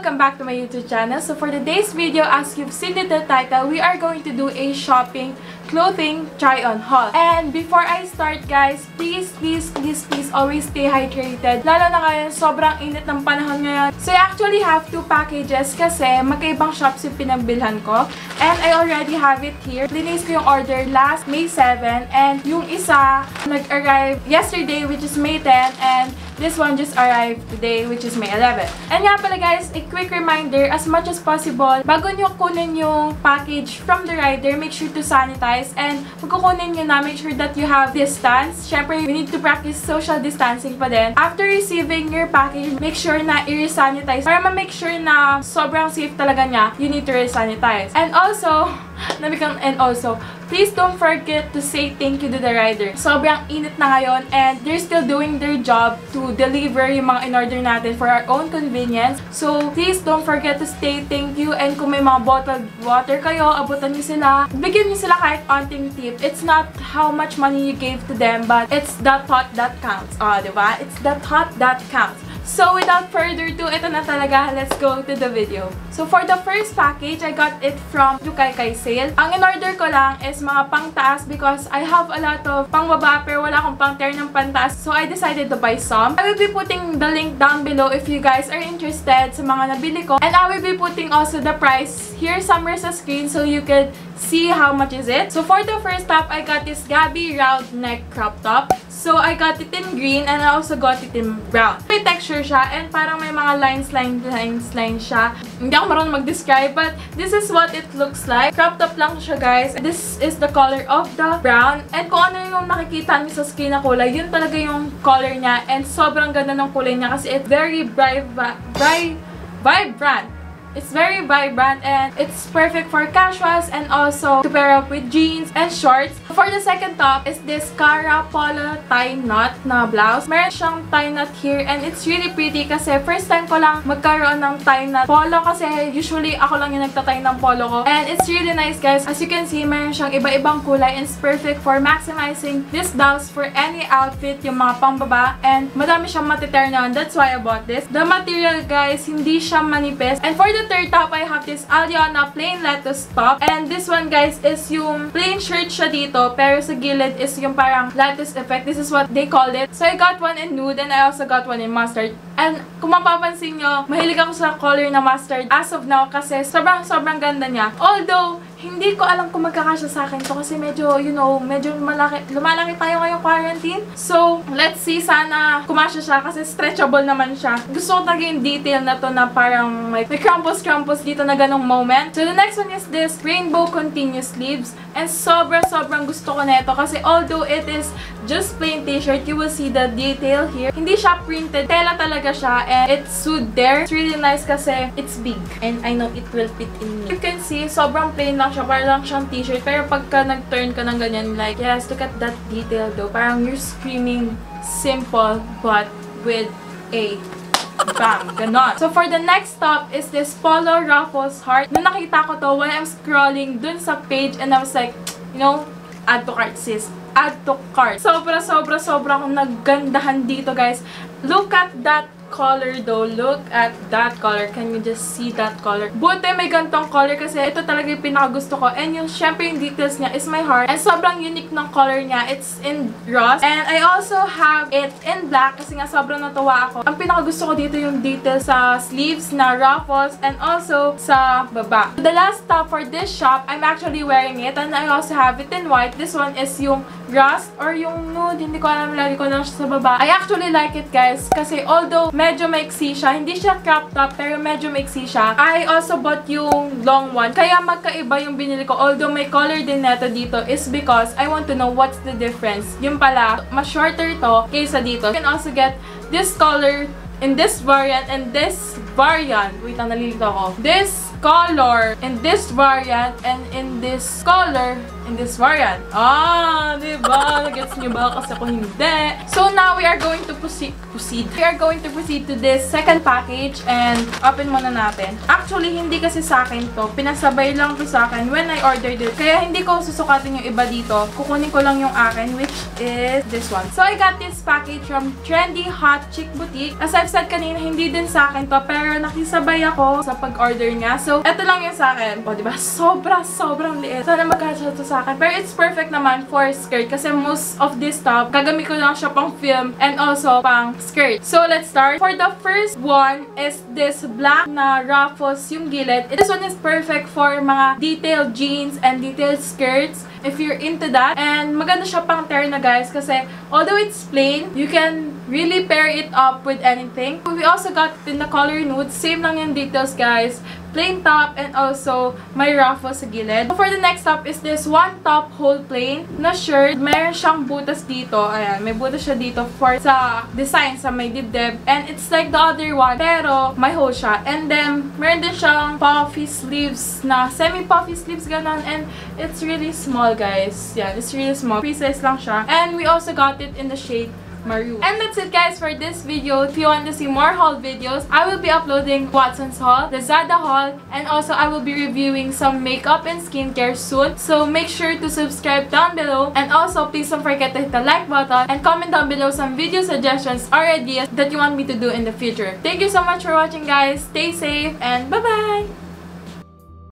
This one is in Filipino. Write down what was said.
welcome back to my YouTube channel. So for today's video, as you've seen in the title, we are going to do a shopping clothing try-on haul. And before I start guys, please always stay hydrated. Lalo na ngayon, sobrang init ng panahon ngayon. So I actually have two packages kasi magkaibang shops yung pinagbilhan ko. And I already have it here. Linis ko yung order last May 7 and yung isa nag-arrive yesterday which is May 10 and this one just arrived today which is May 11. And nga pala guys, a quick reminder, as much as possible, bago nyo kunin yung package from the rider, make sure to sanitize. And kung kukunin nyo na, make sure that you have distance. Syempre, we need to practice social distancing pa din. After receiving your package, make sure na i-resanitize. Para ma-make sure na sobrang safe talaga niya, you need to resanitize. And also, please don't forget to say thank you to the rider. Sobrang init na ngayon and they're still doing their job to deliver yung mga in-order natin for our own convenience. So, please don't forget to say thank you and kung may mga bottled water kayo, abutan nyo sila. Bigyan nyo sila kahit onting tip. It's not how much money you gave to them, but it's the thought that counts. Diba? It's the thought that counts. So, without further ado, ito na talaga. Let's go to the video. So, for the first package, I got it from Yukaykay Sale. Ang in-order ko lang is mga pang-taas because I have a lot of pang-baba pero wala akong pang-tear ng pantaas. So, I decided to buy some. I will be putting the link down below if you guys are interested sa mga nabili ko. And I will be putting also the price here somewhere sa screen so you could see how much is it. So, for the first top, I got this Gabi round neck crop top. So, I got it in green and I also got it in brown. May texture siya and parang may mga lines siya. Hindi ako marunong mag-describe but this is what it looks like. Crop top lang siya guys. This is the color of the brown. And kung ano yung nakikita niyo sa screen na kulay, yun talaga yung color niya. And sobrang ganda ng kulay niya kasi it's very vibrant. It's very vibrant and it's perfect for casuals and also to pair up with jeans and shorts. For the second top is this Cara Polo tie knot na blouse. Meron siyang tie knot here and it's really pretty kasi first time ko lang magkaroon ng tie knot polo kasi usually ako lang yung nagtatay ng polo ko. And it's really nice guys. As you can see, meron siyang iba-ibang kulay and it's perfect for maximizing this blouse for any outfit, yung mga pangbaba. And madami siyang matitear na. That's why I bought this. The material guys, hindi siya manipis. And for the third top, I have this Aliana plain lettuce top. And this one guys is yung plain shirt siya dito pero sa gilid is yung parang lattice effect. This is what they called it. So I got one in nude and I also got one in mustard. And kung mapapansin nyo, mahilig ako sa color na mustard as of now kasi sobrang ganda niya. Although, hindi ko alam kung magkakasya sa akin to kasi medyo, you know, medyo lumalaki tayo ngayong quarantine. So, let's see, sana kumasya siya kasi stretchable naman siya. Gusto ko talaga yung detail na to na parang may crumples dito na ganong moment. So, the next one is this rainbow continuous sleeves. And sobrang gusto ko na ito kasi although it is just plain t-shirt, you will see the detail here. Hindi siya printed. Tela talaga siya and it's sewed there. It's really nice kasi it's big. And I know it will fit in me. You can see, sobrang plain lang siya. Parang lang siyang t-shirt. Pero pagka nag-turn ka ng ganyan, like, yes, look at that detail though. Parang you're screaming simple but with a bang, ganon. So, for the next top is this Polo Ruffles heart. Nung nakita ko to, while I'm scrolling dun sa page and I was like, you know, add to cart sis. Add to cart. Sobra akong naggandahan dito guys. Look at that color though. Look at that color. Can you just see that color? Buti may gantong color kasi ito talaga yung pinakagusto ko. And yung syempre yung details niya is my heart. And sobrang unique ng color niya. It's in rust. And I also have it in black kasi nga sobrang natuwa ako. Ang pinakagusto ko dito yung details sa sleeves na ruffles and also sa baba. The last top for this shop, I'm actually wearing it. And I also have it in white. This one is yung rust or yung nude. Hindi ko alam, lagi ko lang siya sa baba. I actually like it guys kasi although medyo maiksi siya. Hindi siya crop top, pero medyo maiksi siya. I also bought yung long one. Kaya magkaiba yung binili ko. Although may color din neto dito is because I want to know what's the difference. Yung pala, mas shorter to kaysa dito. You can also get this color in this variant and this variant. Wait, nalilito ako. This color in this variant and in this color in this variant. Diba? Gets nyo ba? Kasi ako hindi. So now we are going to proceed. We are going to proceed to this second package and open muna natin. Actually, hindi kasi sa akin to. Pinasabay lang to sa akin when I ordered it. Kaya hindi ko susukatin yung iba dito. Kukunin ko lang yung akin, which is this one. So I got this package from Trendy Hot Chick Boutique. As I've said kanina, hindi din sa akin to, pero nakisabay ako sa pag-order niya. So, eto lang yung sa akin. O, diba? Sobrang liit. Sana magkasya to sa akin. Pero it's perfect naman for skirt kasi most of this top, gagamit ko lang siya pang film and also pang skirt. So, let's start. For the first one is this black na ruffles yung gilid. This one is perfect for mga detailed jeans and detailed skirts if you're into that. And maganda siya pang terno, guys, kasi although it's plain, you can really pair it up with anything. We also got it in the color nude. Same lang yung details, guys. Plain top and also may ruffles sa gilid. For the next top is this one top whole plain na shirt. Meron siyang butas dito. Ayan, may butas siya dito for sa design sa may dibdib. And it's like the other one, pero may hole siya. And then, meron din siyang puffy sleeves na semi-puffy sleeves ganon. And it's really small, guys. Yeah, it's really small. Free size lang siya. And we also got it in the shade maroon. And that's it, guys, for this video. If you want to see more haul videos, I will be uploading Watson's haul, Lazada haul, and also I will be reviewing some makeup and skincare soon. So make sure to subscribe down below, and also please don't forget to hit the like button and comment down below some video suggestions or ideas that you want me to do in the future. Thank you so much for watching, guys. Stay safe and bye-bye!